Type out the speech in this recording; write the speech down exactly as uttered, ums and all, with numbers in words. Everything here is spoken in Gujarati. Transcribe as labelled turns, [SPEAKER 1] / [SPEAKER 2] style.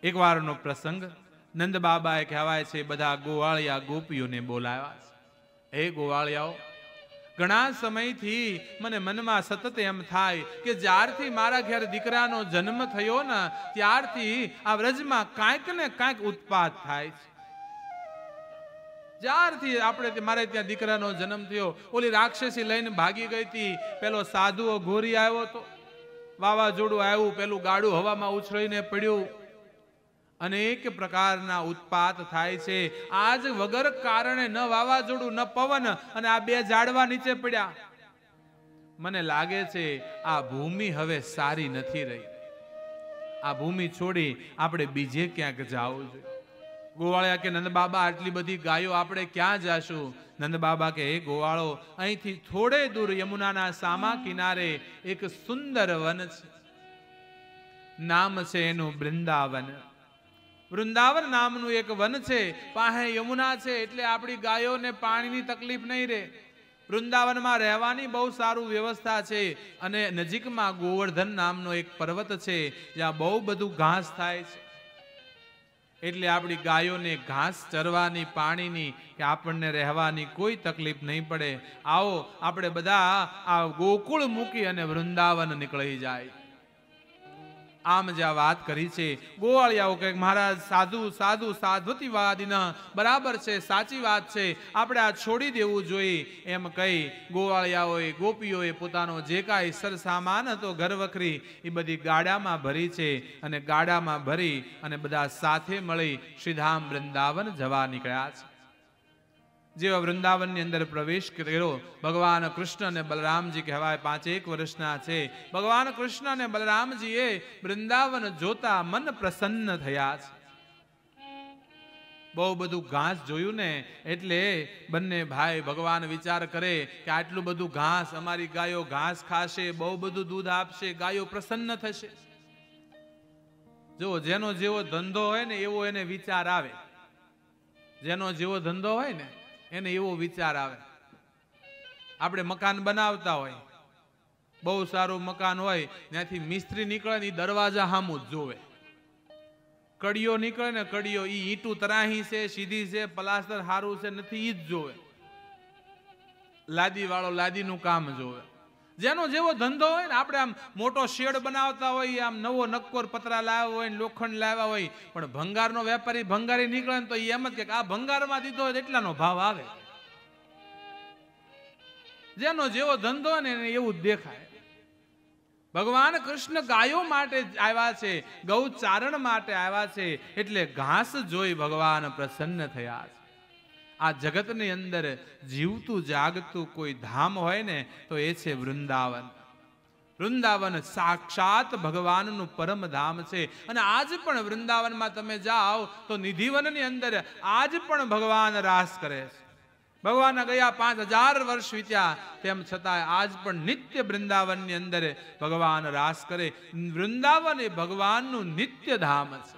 [SPEAKER 1] એક વારનો પ્રસંગ, નંદ બાબાએ કહેવાય છે બધા ગોવાળિયા ગોપીઓને બોલાવ્યા છે. હે ગોવાળિયાઓ, ઘણા સમયથી મને મનમાં સતત એમ થાય કે જ્યારથી મારા ઘેર દીકરાનો જન્મ થયો ને ત્યારથી આ વ્રજમાં કાંઈક ને કાંઈક ઉત્પાત થાય છે. જ્યારથી આપણે મારે ત્યાં દીકરાનો જન્મ થયો, ઓલી રાક્ષસી લઈને ભાગી ગઈ હતી, પેલો સાધુઓ ઘોરી આવ્યો તો, વાવાઝોડું આવ્યું, પેલું ગાડું હવામાં ઉછળીને પડ્યું, અનેક પ્રકારના ઉત્પાત થાય છે. આજ વગર કારણે ન વાવાઝોડું ન પવન અને આ બે ઝાડવા નીચે પડ્યા. મને લાગે છે આ ભૂમિ હવે સારી નથી રહી. આ ભૂમિ છોડી આપણે બીજે ક્યાંક જવું જોઈએ. ગોવાળિયા કે નંદ બાબા, આટલી બધી ગાયો આપણે ક્યાં જાશું? નંદ બાબા કે હે ગોવાળો, અહીંથી થોડે દૂર યમુનાના સામા કિનારે એક સુંદર વન છે. નામ છે એનું વૃંદાવન. વૃંદાવન નામનું એક વન છે, પાસે યમુના છે, એટલે આપણી ગાયોને પાણીની તકલીફ નહીં રહે. વૃંદાવનમાં રહેવાની બહુ સારું વ્યવસ્થા છે, અને નજીકમાં ગોવર્ધન નામનો એક પર્વત છે જ્યાં બહુ બધું ઘાસ થાય છે. એટલે આપણી ગાયોને ઘાસ ચરવાની, પાણીની કે આપણને રહેવાની કોઈ તકલીફ નહીં પડે. આવો આપણે બધા આ ગોકુળ મૂકી અને વૃંદાવન નીકળી જાય. આમ જ્યાં વાત કરી છે, ગોવાળિયાઓ કે મહારાજ સાધુ સાધુ સાધ્વતી વાદીના બરાબર છે, સાચી વાત છે, આપણે આ છોડી દેવું જોઈએ એમ કહી ગોવાળિયાઓએ ગોપીઓએ પોતાનો જે કાંઈ સરસામાન હતો ઘરવખરી એ બધી ગાડામાં ભરી છે, અને ગાડામાં ભરી અને બધા સાથે મળી શ્રીધામ વૃંદાવન જવા નીકળ્યા છે. જેવા વૃંદાવનની અંદર પ્રવેશ કર્યો, ભગવાન કૃષ્ણ અને બલરામજી કહેવાય પાંચેક વર્ષના છે. ભગવાન કૃષ્ણ અને બલરામજીએ વૃંદાવન જોતા મન પ્રસન્ન થયા છે. બહુ બધું ઘાસ જોયું ને એટલે બંને ભાઈ ભગવાન વિચાર કરે કે આટલું બધું ઘાસ, અમારી ગાયો ઘાસ ખાશે, બહુ બધું દૂધ આપશે, ગાયો પ્રસન્ન થશે. જો જેનો જેવો ધંધો હોય ને એવો એને વિચાર આવે. જેનો જેવો ધંધો હોય ને એને એવો વિચાર આવે. આપણે મકાન બનાવતા હોય, બહુ સારું મકાન હોય, ત્યાંથી મિસ્ત્રી નીકળે ને દરવાજા સામું જ જોવે. કડીઓ નીકળે ને કડીઓ ઈ ઈંટું તરાહી છે, સીધી છે, પ્લાસ્ટર સારું છે નથી, ઈ જ જોવે. લાદી વાળો લાદીનું કામ જોવે. જેનો જેવો ધંધો હોય ને, આપણે આમ મોટો શેડ બનાવતા હોય, આમ નવો નક્કોર પતરા લાવ્યા હોય, લોખંડ લાવ્યા હોય, પણ ભંગારનો વેપારી ભંગારી નીકળે ને તો એમ જ કે આ ભંગારમાં દીધો હોય એટલાનો ભાવ આવે. જેનો જેવો ધંધો હોય ને એને એવું જ દેખાય. ભગવાન કૃષ્ણ ગાયો માટે આવ્યા છે, ગૌચારણ માટે આવ્યા છે, એટલે ઘાસ જોઈ ભગવાન પ્રસન્ન થયા છે. આ જગતની અંદર જીવતું જાગતું કોઈ ધામ હોય ને તો એ છે વૃંદાવન. વૃંદાવન સાક્ષાત ભગવાનનું પરમ ધામ છે. અને આજ પણ વૃંદાવનમાં તમે જાઓ તો નિધિવનની અંદર આજ પણ ભગવાન રાસ કરે છે. ભગવાનના ગયા પાંચ હજાર વર્ષ વીત્યા, તેમ છતાં આજ પણ નિત્ય વૃંદાવનની અંદર ભગવાન રાસ કરે. વૃંદાવન એ ભગવાનનું નિત્ય ધામ છે.